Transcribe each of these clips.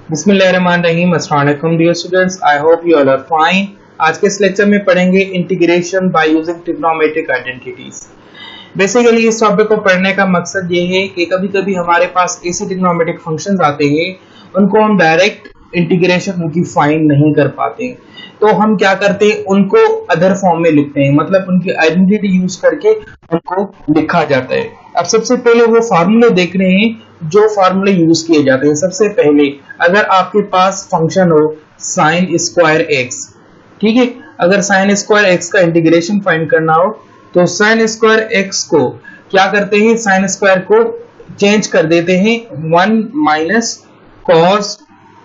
बिस्मिल्लाहिर्रहमानिर्रहीम। अस्सलाम वालेकुम dear students, I hope you all are fine. आज के इस लेक्चर में पढ़ेंगे integration by using trigonometric identities. Basically इस टॉपिक को पढ़ने का मकसद ये है कि कभी कभी हमारे पास ऐसे ट्रिग्नोमेट्रिक फंक्शंस आते हैं उनको हम डायरेक्ट इंटीग्रेशन उनकी फाइंड नहीं कर पाते, तो हम क्या करते हैं उनको अदर फॉर्म में लिखते हैं, मतलब उनकी आइडेंटिटी यूज करके उनको लिखा जाता है। अब सबसे पहले वो फार्मूले देख रहे हैं जो फार्मूले यूज किए जाते हैं। सबसे पहले अगर आपके पास फंक्शन हो साइन स्क्वायर एक्स, ठीक है, अगर साइन स्क्वायर एक्स का इंटीग्रेशन फाइंड करना हो तो साइन स्क्वायर एक्स को क्या करते हैं, साइन स्क्वायर को चेंज कर देते हैं 1 माइनस कॉस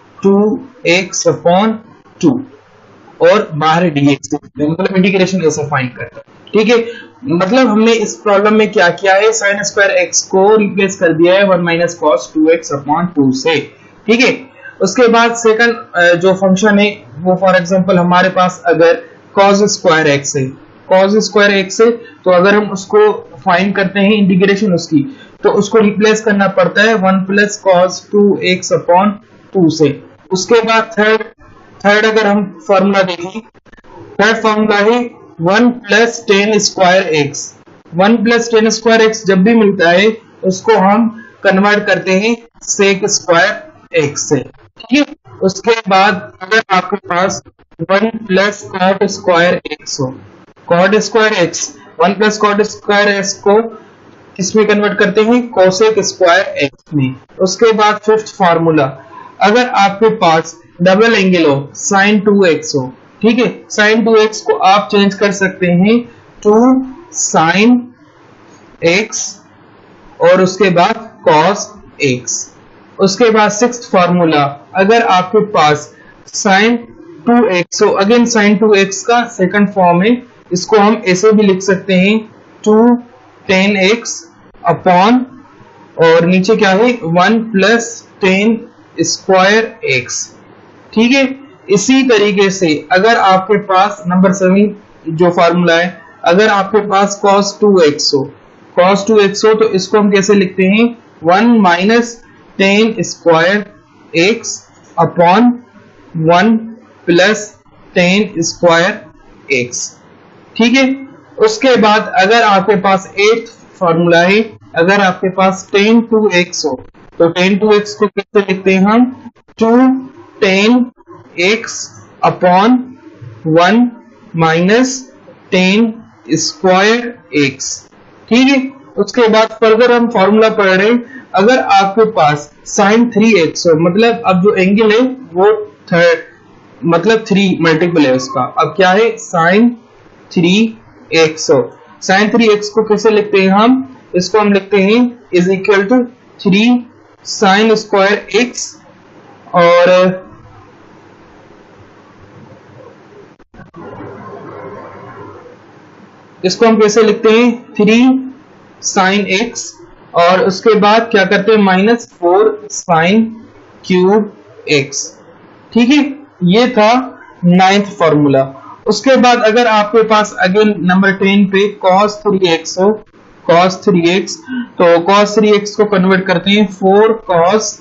2x अपॉन 2 और बाहर dx, मतलब इंटीग्रेशन ऐसे फाइंड करते हैं। ठीक है, मतलब हमने इस प्रॉब्लम में क्या किया है, साइन स्क्वायर एक्स को रिप्लेस कर दिया है 1 माइनस कॉस 2x अपॉन 2 से। ठीक है, उसके बाद सेकंड जो फंक्शन है वो फॉर एग्जांपल हमारे पास अगर कॉस स्क्वायर एक्स है, कॉस स्क्वायर एक्स है, तो अगर हम उसको फाइंड करते हैं इंटीग्रेशन उसकी, तो उसको रिप्लेस करना पड़ता है 1 प्लस कॉस 2x अपॉन 2 से। उसके बाद थर्ड अगर हम फॉर्मूला देखें, थर्ड फॉर्मूला है 1 plus tan square x. 1 plus tan square x जब भी मिलता है उसको हम कन्वर्ट करते हैं सेक स्क्वायर एक्स से। ठीक है, उसके बाद अगर आपके पास 1 प्लस कॉट स्क्वायर एक्स हो, cot square x 1 plus cot square x को किसमें कन्वर्ट करते हैं, कोसेक स्क्वायर एक्स में। उसके बाद फिफ्थ फार्मूला, अगर आपके पास डबल एंगल हो साइन 2x हो, ठीक है, साइन 2x को आप चेंज कर सकते हैं 2 साइन x और उसके बाद cos x। उसके बाद सिक्स्थ फार्मूला, अगर आपके पास साइन 2x हो, अगेन साइन 2x का सेकंड फॉर्म है, इसको हम ऐसे भी लिख सकते हैं 2 10x अपॉन और नीचे क्या है 1 प्लस 10 स्क्वायर x। ठीक है, इसी तरीके से अगर आपके पास नंबर 7 जो फार्मूला है, अगर आपके पास cos 2x हो, cos 2x हो, तो इसको हम कैसे लिखते हैं 1 minus 10 square x upon 1 plus 10 square x। ठीक है, उसके बाद अगर आपके पास 8th फार्मूला है, अगर आपके पास tan 2x हो, तो tan 2x को कैसे लिखते हैं हम 2 tan x upon 1 minus 10 square x। ठीक है, उसके बाद फर्दर हम फॉर्मूला पढ़ रहे हैं, अगर आपके पास sin 3x हो, मतलब अब जो एंगल है वो थर्ड मतलब 3 मल्टीपल है उसका, अब क्या है sin 3x हो, sin 3x को कैसे लिखते हैं हम, इसको हम लिखते हैं is equal to 3 sine square x और इसको हम कैसे लिखते हैं 3 साइन x और उसके बाद क्या करते हैं माइनस 4 साइन क्यूब x। ठीक है, ये था 9th फॉर्मूला। उसके बाद अगर आपके पास अगेन नंबर 10 पे cos 3x हो, cos 3x, तो cos 3x को कन्वर्ट करते हैं 4 cos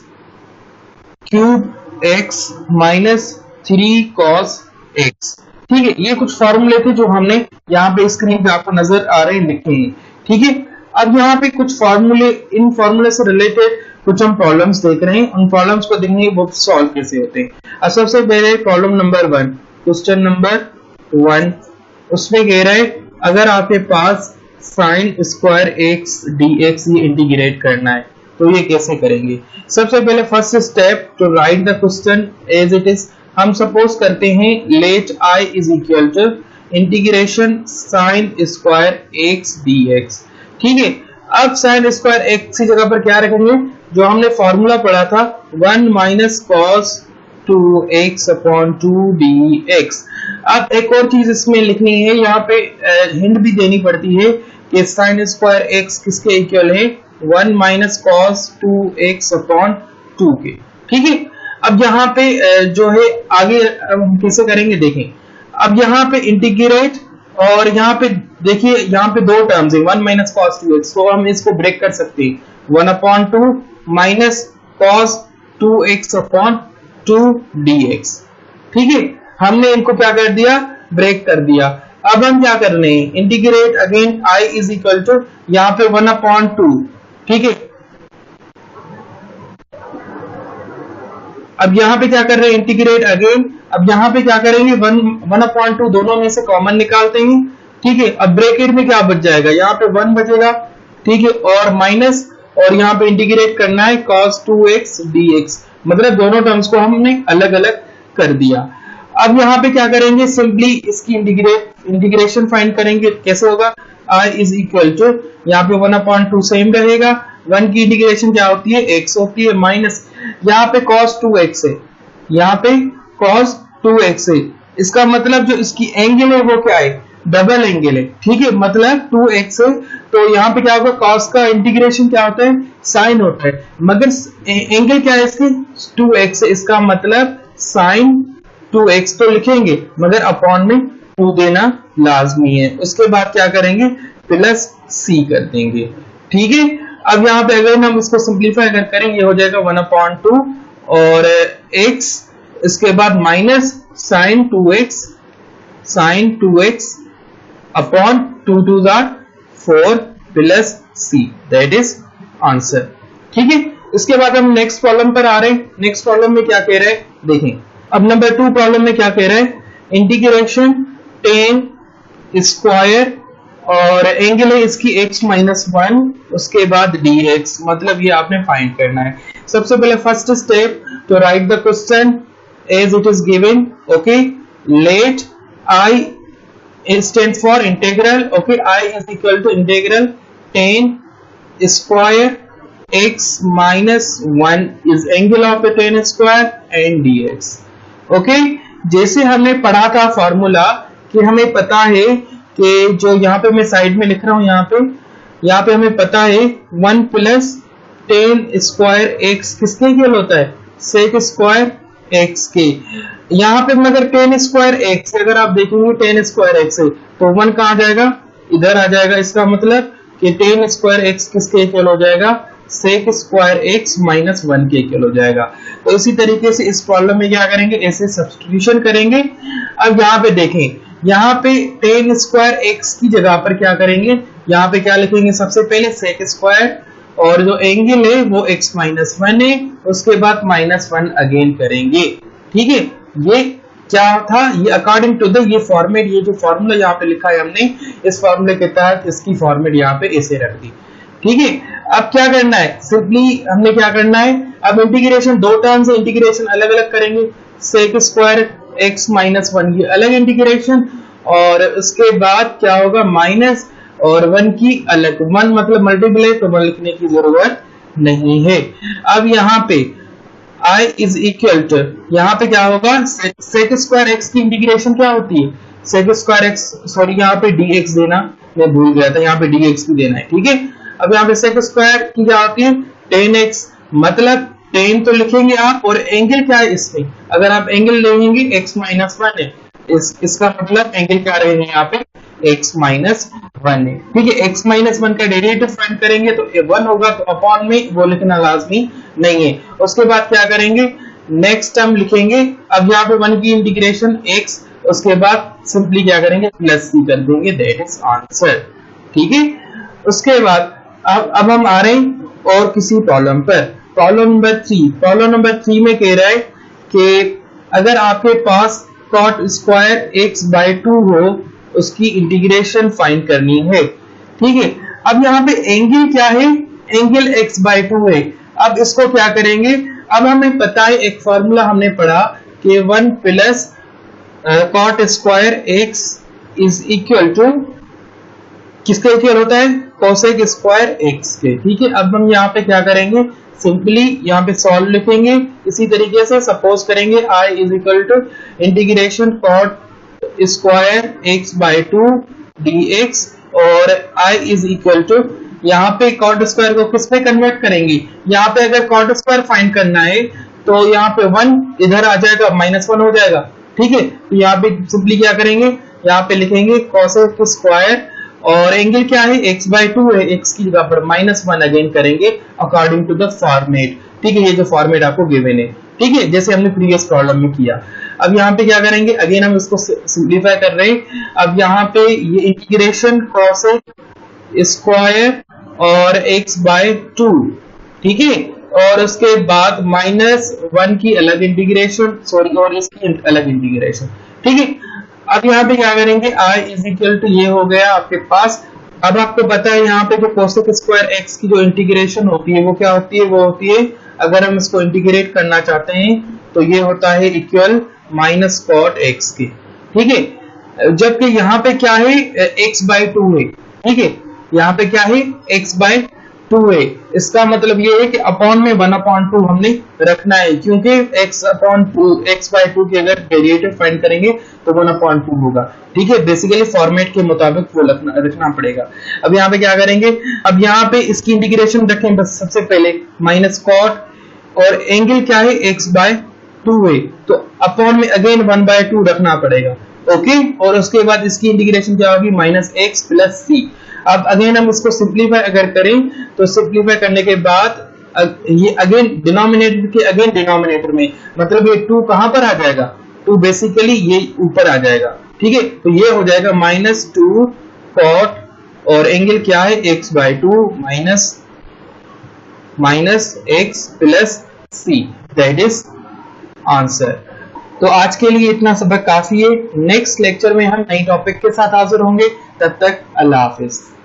cube x minus 3 cos x। ठीक है, ये कुछ फार्मूले थे जो हमने यहाँ पे स्क्रीन पे आपको नजर आ रहे हैं लिखे हैं। ठीक है, अब यहाँ पे कुछ फार्मूले, इन फार्मूले से रिलेटेड कुछ हम प्रॉब्लम्स देख रहे हैं, उन प्रॉब्लम्स को देखेंगे वो सॉल्व कैसे होते हैं। अब सबसे पहले प्रॉब्लम नंबर 1, क्वेश्चन नंबर 1, उसमें कह रहा है अगर आपके पास साइन स्क्वायर एक्स dx ये इंटीग्रेट करना है तो ये कैसे करेंगे। सबसे पहले first step to write the question as it is, हम सपोज करते हैं let i is equal to integration sine square x dx। ठीक है, अब साइन स्क्वायर एक्स की जगह पर क्या रखेंगे, जो हमने फॉर्मूला पढ़ा था 1 minus cos 2x upon 2 dx। अब एक और चीज इसमें लिखनी है, यहाँ पे हिंट भी देनी पड़ती है कि साइन स्क्वायर एक्स किसके इक्वल है 1 माइनस कॉस 2x अपॉन 2 के। ठीक है, अब यहाँ पे जो है आगे हम कैसे करेंगे देखें। अब यहाँ पे इंटीग्रेट और यहाँ पे देखिए, यहाँ पे दो टर्म्स है 1 माइनस कॉस 2x, तो हम इसको ब्रेक कर सकते हैं 1 upon 2 minus cos 2x upon 2dx। ठीक है, हमने इनको क्या कर दिया, ब्रेक कर दिया। अब हम क्या कर रहे हैं, integrate again I is equal to यहाँ पे 1/2। ठीक है, अब यहाँ पे क्या कर रहे हैं, इंटीग्रेट अगेन। अब यहाँ पे क्या करेंगे, 1/2 दोनों में से कॉमन निकालते हैं। ठीक है, अब ब्रैकेट में क्या बच जाएगा, यहाँ पे 1 बचेगा। ठीक है, और माइनस, और यहाँ पे इंटीग्रेट करना है cos 2x dx, मतलब दोनों टर्म्स को हमने अलग अलग कर दिया। अब यहाँ पे क्या करेंगे, सिंपली इसकी इंटीग्रेशन फाइंड करेंगे। कैसे होगा, I इज इक्वल टू यहाँ पे 1/2 सेम रहेगा, 1 की इंटीग्रेशन क्या होती है, x होती है, माइनस यहाँ पे cos 2x है, यहाँ पे cos 2x है। इसका मतलब जो इसकी एंगल है वो क्या है, डबल एंगल है। ठीक है, मतलब 2x है, तो यहाँ पे क्या होगा, cos का इंटीग्रेशन क्या होता है, साइन होता है, मगर एंगल क्या है इसकी, 2x है, इसका मतलब साइन 2x तो लिखेंगे, मगर अपॉन में 2 देना लाजमी है। उसके बाद क्या करेंगे, प्लस c कर देंगे। ठीक है, अब यहाँ पे अगर हम इसको सिंप्लीफाई अगर करेंगे, हो जाएगा 1/2 और x, इसके बाद minus sine 2x upon 2 2 4 plus c, that is answer. ठीक है, इसके बाद हम नेक्स्ट प्रॉब्लम पर आ रहे हैं। नेक्स्ट प्रॉब्लम में क्या कह रहे हैं, देखें। अब नंबर 2 प्रॉब्लम में क्या कह रहा है, इंटीग्रेशन tan स्क्वायर और एंगल है इसकी x-1, उसके बाद dx, मतलब ये आपने फाइंड करना है। सबसे पहले फर्स्ट स्टेप, तो write the question as it is given. Okay, let I stands for integral. Okay, I is equal to integral tan square x-1 is angle of the tan square and dx. Okay, जैसे हमने पढ़ा था formula कि हमें पता है कि जो यहाँ पे मैं साइड में लिख रहा हूँ, यहाँ पे हमें पता है 1 प्लस tan स्क्वायर x किसके इक्वल होता है, sec स्क्वायर x के। यहाँ पे मगर tan स्क्वायर x, अगर आप देखेंगे tan स्क्वायर x है तो 1 कहाँ जाएगा, इधर आ जाएगा। इसका मतलब कि tan स्क्वायर x किसके इक्वल हो जाएगा, sec स्क्वायर x माइनस 1 के इक्वल हो जाएगा। तो इसी तरीके से इस प्रॉब्लम में क्या करेंगे, ऐसे सब्स्टिट्यूशन करेंगे। अब यहाँ पे देखें, यहाँ पे tan स्क्वायर x की जगह पर क्या करेंगे, यहाँ पे क्या लिखेंगे, सबसे पहले sec स्क्वायर और जो एंगल है वो x-1 है, उसके बाद -1 अगेन करेंगे। ठीक है, ये क्या था, ये अकॉर्डिंग टू द ये फॉर्मेट, ये जो फॉर्मूला यहाँ पे लिखा है हमने, इस फॉर्मूले के तहत इसकी फॉर्मेट यहाँ पे ऐसे रख दी। ठीक है, अब क्या करना है, सिंपली हमने क्या करना है, अब इंटीग्रेशन दो टर्म से इंटीग्रेशन अलग अलग करेंगे, sec स्क्वायर x-1 ये अलग इंटीग्रेशन, और उसके बाद क्या होगा, माइनस और 1 की अलग, 1 मतलब मल्टीप्लाई, तो 1 लिखने की जरूरत नहीं है। अब यहाँ पे I इज इक्वल टू, यहाँ पे क्या होगा, sec स्क्वायर x की इंटीग्रेशन क्या होती है, sec स्क्वायर x, सॉरी यहाँ पे dx देना मैं भूल गया था, यहाँ पे dx भी देना है। ठीक है, अब यहाँ पे sec स्क्वायर की क्या होती है, tan x, मतलब tan तो लिखेंगे आप, और एंगल क्या है इसमें, अगर आप एंगल लेंगे x-1 है, इसका मतलब एंगल क्या रहेगा यहाँ पे, x-1 है। ठीक है, x-1 का डेरिवेटिव फाइंड करेंगे तो 1 होगा, तो अपॉन में वो लिखना लाजमी नहीं है। उसके बाद क्या करेंगे, नेक्स्ट टर्म लिखेंगे। अब यहाँ पे 1 की इंटीग्रेशन x, उसके बाद सिंपली क्या करेंगे, प्लस c कर देंगे, दैट इज आंसर। ठीक है, उसके बाद अब हम आ रहे हैं और किसी प्रॉब्लम पर, प्रॉब्लम नंबर 3। प्रॉब्लम नंबर 3 में कह रहा है कि अगर आपके पास cot स्क्वायर x/2 हो, उसकी इंटीग्रेशन फाइंड करनी है। ठीक है, अब यहाँ पे एंगल क्या है, एंगल x/2 है। अब इसको क्या करेंगे, अब हमें पता है एक फॉर्मूला हमने पढ़ा कि 1 plus cot square x is equal to किसके इक्वल होता है, cosec स्क्वायर x के। ठीक है, अब हम यहाँ पे क्या करेंगे, सिंपली यहाँ पे सॉल्व लिखेंगे। इसी तरीके से सपोज करेंगे I is equal to integration cot square x/2 dx, और I इज इक्वल टू यहाँ पे cot स्क्वायर को किस पे कन्वर्ट करेंगे, यहाँ पे अगर cot स्क्वायर फाइंड करना है तो यहाँ पे 1 इधर आ जाएगा, -1 हो जाएगा। ठीक है, तो यहाँ पे सिंपली क्या करेंगे, यहाँ पे लिखेंगे cosec स्क्वायर, और एंगल क्या है, x/2 है, x की जगह पर -1 अगेन करेंगे अकॉर्डिंग टू द फॉर्मेट। ठीक है, ये जो फॉर्मेट आपको गिवन है। ठीक है, जैसे हमने प्रीवियस प्रॉब्लम में किया। अब यहाँ पे क्या करेंगे, अगेन हम इसको सिंप्लीफाई कर रहे हैं। अब यहाँ पे ये इंटीग्रेशन cos स्क्वायर और x/2, ठीक है, और उसके बाद -1 की अलग इंटीग्रेशन, सॉरी, और इसकी अलग इंटीग्रेशन, ठीक है। अब यहाँ पे क्या करेंगे, I = ये हो गया आपके पास। अब आपको पता है यहाँ पे जो cosec स्क्वायर x की जो इंटीग्रेशन होती है वो क्या होती है, वो होती है, अगर हम इसको इंटीग्रेट करना चाहते हैं तो ये होता है इक्वल -cot x के, ठीक है। जबकि यहाँ पे क्या है, x/2 है, ठीक है, यहाँ पे क्या है, x/2 है। इसका मतलब ये है कि अपॉन में 1/2 हमने रखना है, क्योंकि x/2 की अगर डेरिवेटिव फाइंड करेंगे तो 1/2 होगा, ठीक है। बेसिकली फॉर्मेट के मुताबिक वो रखना पड़ेगा। अब यहाँ पे क्या करेंगे, अब यहाँ पे इसकी इंटीग्रेशन रखें बस सबसे पहले -cot, और एंगल क्या है, x/2 है, तो अपॉन में अगेन 1/2 रखना पड़ेगा, ओके। और उसके बाद इसकी इंटीग्रेशन क्या होगी, -x + c। अब अगेन हम इसको सिंप्लीफाई अगर करें तो सिंप्लीफाई करने के बाद ये अगेन डिनोमिनेटर के अगेन डिनोमिनेटर में, मतलब ये 2 कहां पर आ जाएगा, 2 बेसिकली ये ऊपर आ जाएगा, ठीक है। तो ये हो जाएगा -2 cot, और एंगल क्या है, x/2 minus x + c, that is answer. तो आज के लिए इतना सबक काफी है। नेक्स्ट लेक्चर में हम नई टॉपिक के साथ हाजिर होंगे, तब तक अल्लाह हाफिज।